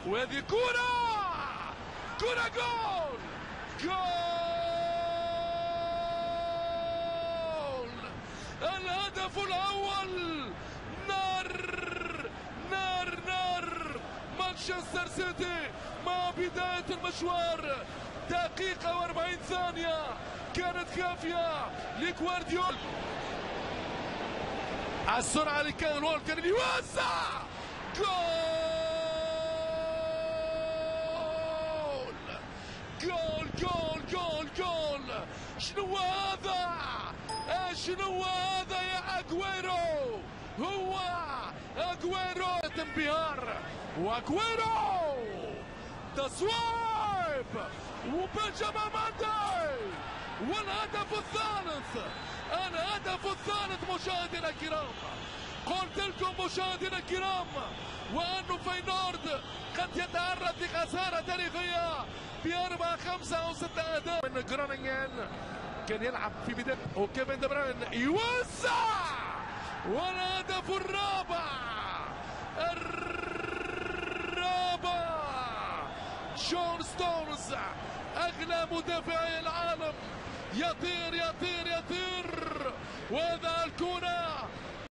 وهذه كرة جول جول. الهدف الأول. نار نار نار. مانشستر سيتي مع بداية المشوار. دقيقة و40 ثانية كانت كافية لجوارديولا. السرعة لكايل وولكر اللي يوسع. جول جول جول جول جول. شنو هذا؟ شنو هذا يا اجويرو؟ هو اجويرو. انبهار واجويرو تصويب وبنجامين ماندي والهدف الثالث. الهدف الثالث مشاهدينا الكرام. قلت لكم مشاهدينا الكرام وأنه فاينورد قد يتعرض لخسارة تاريخية ب4-5 أو 6 أهداف من جرونينغن. كان يلعب في بداية وكيفن دي بروين يوسع والهدف الرابع. جون ستونز أغلى مدافعي العالم يطير يطير يطير. وهذا الكرة